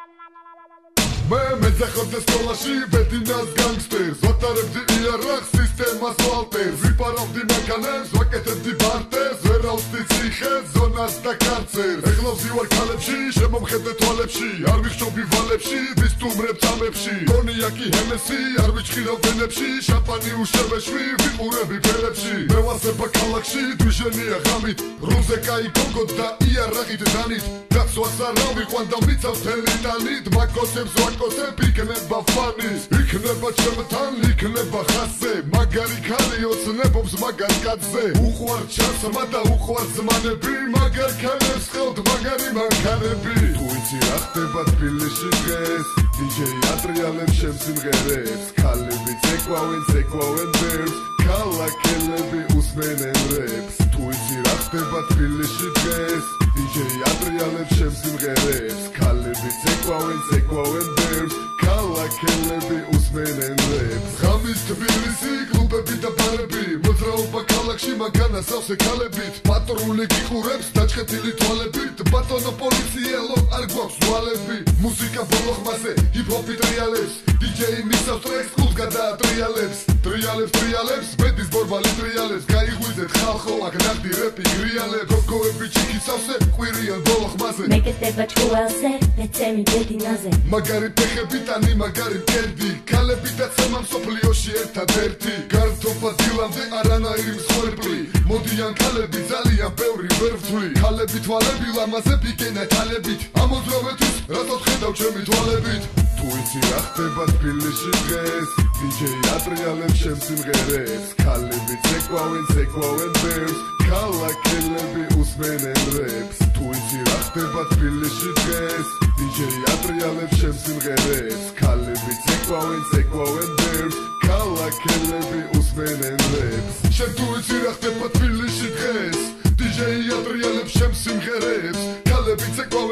მე ძახობდი სკოლაში ბედინას განგსტერს ვატარებდი იარაღს სისტემას ვალტერს ვიპარავდი მანქანებს ვაკეთებდი ბარტეს ვერავსდი ციხეს ზონას და კარცერს ეხლა ვზივარ ქალებში შემომხედე თვალებში არ ვიხშობი ვალებში ვისტუმრებ წამებში კონიაკი ჰენესი არ ვიჭხირავ ვენებში შამპანი უშევეშვი ვიყურები ფელებში მე ვასება ქალაქში დვიჟენია ღამით რუზე კაი გოგოთ და იარაღით დანით დაცვას არა ვიყვან და ვიცავ თელი ტანით მაკოსებს ვაკოსებ იქნება ფანის იქნება ჩემთან იქნება ხასზე მაგარი ქალი ოცნებობს მაგარ კაცზე უყვარ ჩასმა და უყვარ ზმანები მაგარ ქალებს ხავთ მაგარი მანქანები თუ იცი რა ხდება თბილისში დღეს დიჯეი ატრიალებს შენ სიმღერებს ქალები ცეკვავენ ბერს ქალაქელები უსმენენ რეპს თუ იცი რა ხდება თბილისში დღეს დიჯეი ატრიალებს შენ სიმღერებს ქალები ცეკვავენ ბერს ქალაქელები უსმენენ რეპს ღამის თბილისი კლუბები და ბარები მოძრაობა ქალაქში მანქანა სავსე ქალებით პატრული გიყურებს დაჭხეთილი თვალებით ბატონო პოლიციელო არ გვაქვს ვალები მუსიკა ბოლო ხმაზე ჰიპ-ჰოპი ტრიალებს დიჯეი მისავს ტრეკს კლუბს გადაატრიალებს ტრიალებს ბედის ბორბალი ტრიალებს გაიღვიძეთ ხალხო აქ ნახდი რეპი გრიალებს გოგოები ჩიქი სავსე ყვირიან ბოლო ხმაზე მეკეთება ჭკუელზე ვეცემი ბედინაზე მაგარი ფეხები ტანი მაგარი მკერდი ქალები და ცემა მსოფლიოში ერთადერთი გართობა დილამდე არანაირი მსხვერპლი მოდიან ქალები ძალიან ბევრი ვერ ვთვლი ქალები თვალები ლამაზე პიკენა თალებით ამოძრავეთვის რატო ხედავ ჩემი თვალებით თუ იცი რა ხდება თბილისში დღეს დიჯეი ატრიალებს შენ სიმღერებს ქალები ცეკვავენ ბერს ქალაქელები უსმენენ რეპს თუ იცი რა ხდება თბილისში დღეს დიჯეი ატრიალებს შენ სიმღერებს ქალები ცეკვავენ ბერს ქალაქელები usmenen reps შენ თუ იცი რა ხდება თბილისში დღეს დიჯეი ატრიალებს შენ სიმღერებს ქალები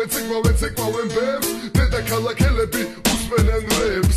ცეკვავენ ბერს დედაქალაქელები usmenen reps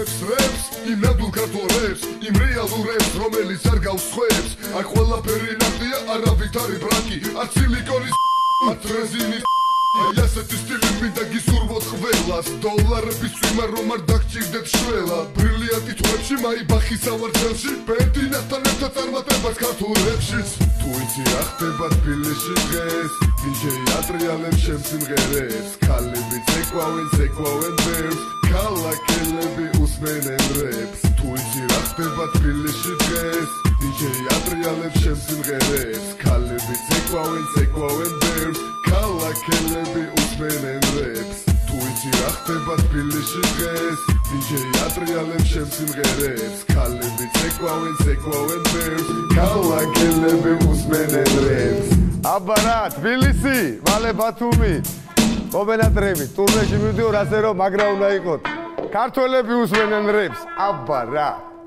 იმ ნამდვილ ქართულ რეპს იმ რეალურ რეპს რომელიც არ გავს ხვებს აქ ყველაფერი ნახდია არავით არის ბრაკი არც სილიკონის არც რეზინის აი ასეთი სტილი მინდა გისურვოთ ყველას დოლარების წვიმა რომ არ დაგჭირდეთ შველად ბრილიანტი თვებში მაიბახი სავარძელში ბენდინასთან ერთად წარმატებას ქართულ რეპშიც თუ იცი რა ხდება თბილისში დღეს დიჯეი ატრიალებს შენ სიმღერებს ქალები ცეკვავენ ბერს ქალაქელები usmenen reps თუ იცი რა ხდება თბილისში დღეს დიჯეი ატრიალებს შენ სიმღერებს ქალები ცეკვავენ ბერს ქალაქელები usmenen reps თუ იცი რა ხდება თბილისში დღეს დიჯეი ატრიალებს შენ სიმღერებს ქალები ცეკვავენ ბერს ქალაქელები usmenen reps აბა რა თბილისი მალე ბათუმი კომენატრები ტურნეში მივდიო ასე რომ მაგრა უნდა იყოთ ქართველები usmenen reps აბა რა